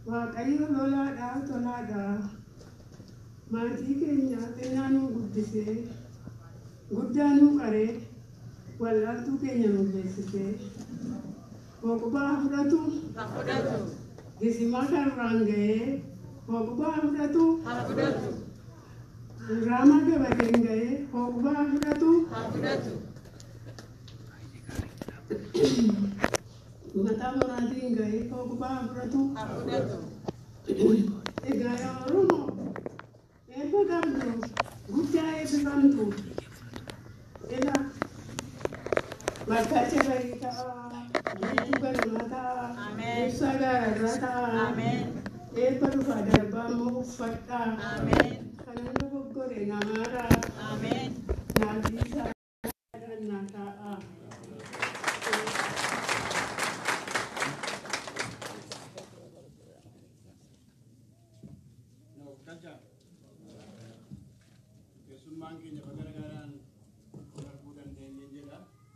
Waaqayyo lolaadhaa tolaadhaa maatii keenya xinnaa nuu guddisee guddaa nuu qaree wallaaltuu keenya nuu beeksisee hoqubaa fudhatu gisimaa karraan ga'ee hoqubaa fudhatu raamaa gabateen ga'ee hoqubaa fudhatu mataa moraatiin ga'ee hoqubaa fudhatu egaa yaa Oromoo eebba qabdu guddaa eebbifamtu egaa Markacha barita, itu bermata, usaha rata, epa lupa darbamu fakta, karena bogore namara, nabisa dan nata. Kaca, kesumbang kini bagaikan perbuatan denjela.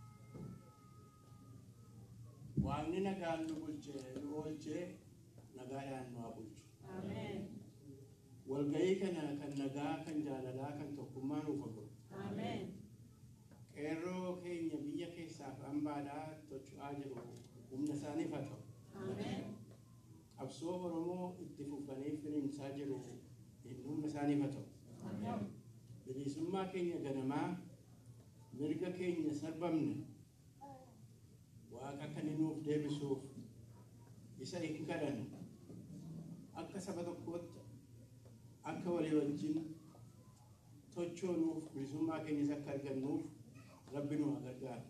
Wani nagaan nu bulche nagaadhaan nu bulchu. Amen. Walgahii kana kan nagaa kan jaalalaa kan tokkummaa nuuf godhu. Amen. Qeerroo keenya biyya keessaaf hambaadhaa tochu'aa jiru humna isaaniif haa ta'u. Amen. Qabsoo Oromoo itti fufanii finiinsaa jiru humna isaaniif haa ta'u. Amen. Bilisummaa keenya ganamaa mirga keenya sarbamne Waaqa kan nuuf deebisuuf isa hin kadhan akka saba tokkootti akka walii wajjin tochoonuuf bilisummaa keenyas akka argannuuf Rabbi nu gargaaru.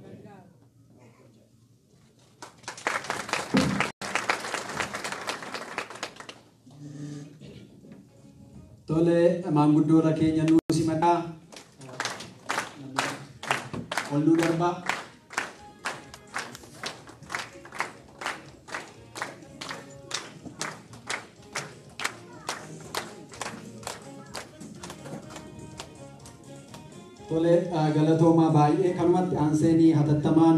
Tole maanguddoota keenya nuu simataa ol nu darba. Tole galatooma baay'ee kanumatti aanseenii hatattamaan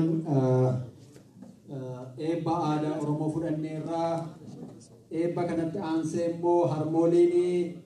eebba aadaa Oromoo fudhanneerraa eebba kanatti aansee immoo harmooliin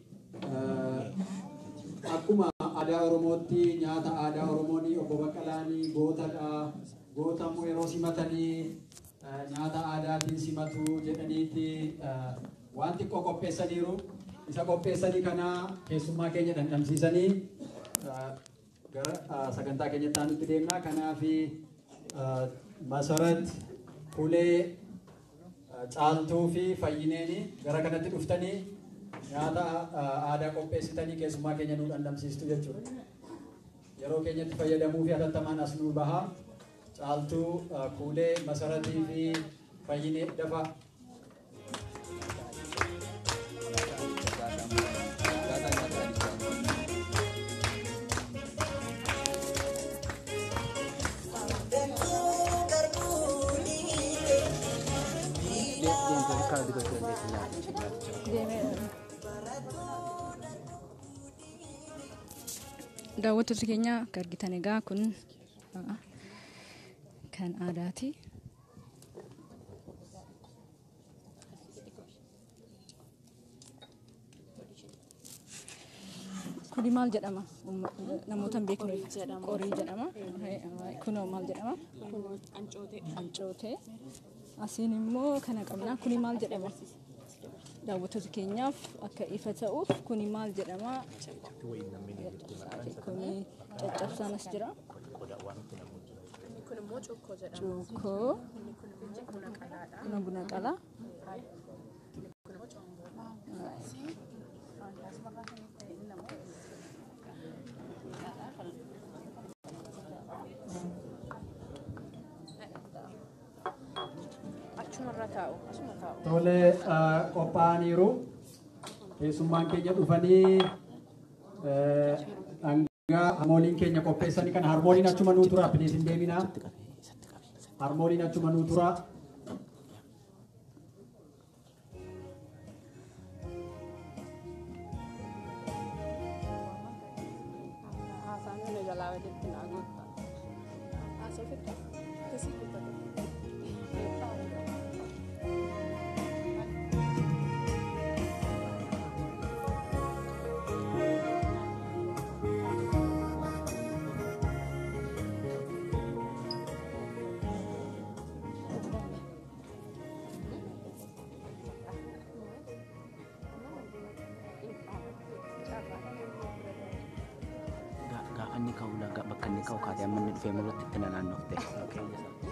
akkuma aadaa Oromootti nyaata aadaa Oromoonii obbo Baqqalaanii gootamu yeroo simatanii nyaata aadaatiin simatu jedhaniitti waan xiqqoo qopheessaniiru isa qopheessanii kana keessummaa keenya dhandhamsiisanii gara sagantaa keenyatti aanutti deemnaa. Kanaaf Masarat, Ulee, Caaltuu fi Fayyineeni gara kanatti dhuftanii nyaata aadaa qopheessitanii keessummaa keenya nuu dhandhamsiistu jechuudha. Yeroo keenyatti fayyadamuu fi hatattamaan as nuu bahaa. Caaltuu, Ulee, Masaratii fi Fayyinee dafa. Daawwattoota keenya argitan egaa kun kan aadaati. Kuni maal jedhama? Namoota hin beekne qorii jedhama. Kunoo maal jedhama? Ancootee. Asiin immoo kana qabna. Kuni maal jedhama? Daawwattoota keenyaaf akka ifa ta'uuf kuni maal jedhama? Kuni caccabsaan as jira. Kun immoo cuukkoo jedhama. Cuukkoo. Kun buna qalaa. Tole qophaa'aniiru keessummaan keenya dhufanii dhangaa harmooliin keenya qopheessanii kan harmooliin achuma nuu tura binees hin deeminaa harmooliin achuma nuu tura. Ani kau kata yang menit film mulut itu nanan nokte. Okay.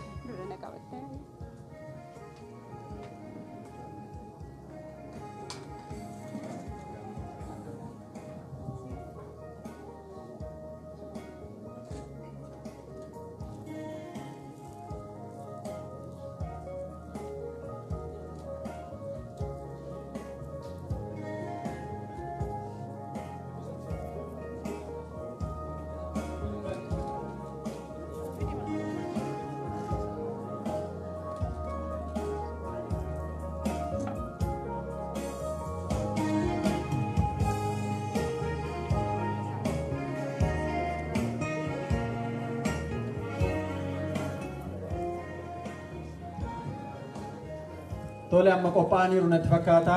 Tole amma qophaa'aniiru natti fakkaata.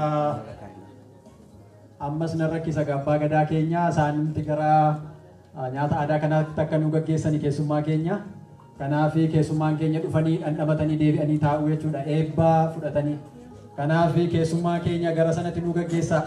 Ammas narra kisa gabbaa gadaa keenya isaanitti gara nyaata aadaa kanaatti akka nu gaggeessanii keessummaa keenya. Kanaaf keessummaan keenya dhufanii dhandhamatanii deebi'anii taa'u jechuudha. Eebbaa fudhatanii. Kanaaf keessummaa keenya gara sanatti nu gaggeessaa.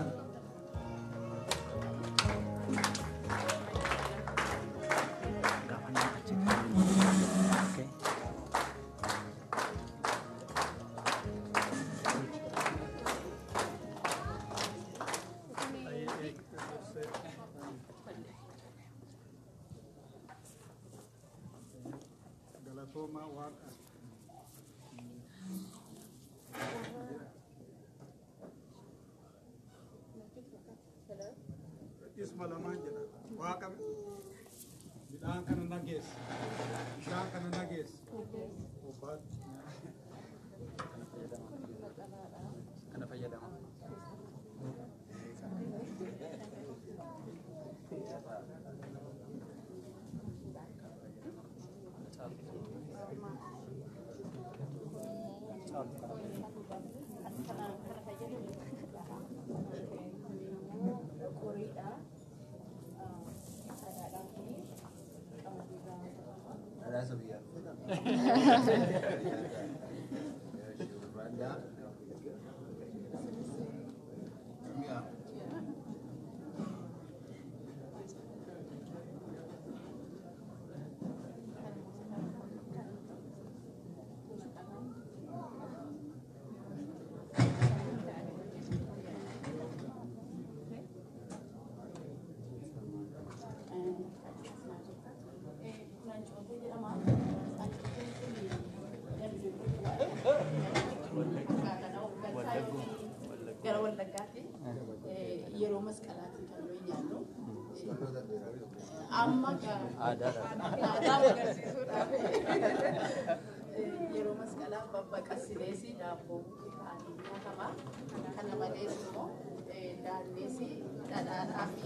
Yeroo masqalaa babbaqasileesi daabboo ta'anii nyaatama. Kana malees immoo daanneesi dhadhaadhaa fi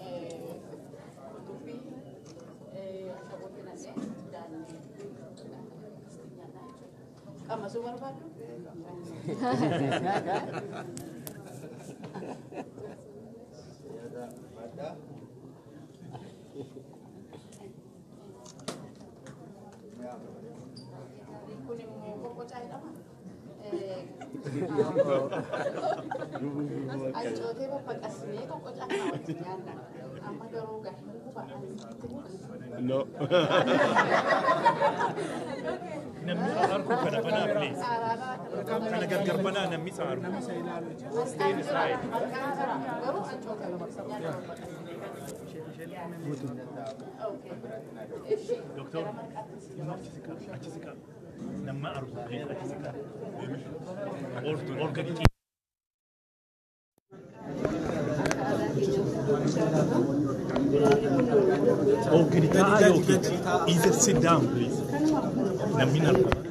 qullubbii shabooti nannee daannee nyaata jechuudha. Qamasuu barbaaddu? Ancootee babbaqasnee tokko caalaa waliin nyaanna. Amma garuu gahee guba'anii No. Namni harku kana banaa please. Kana gargar banaa namni saaru. garuu ancootee Doktor, achisika. Nama harku please achisika. Organic. Oh, can you either sit down, please? Namina.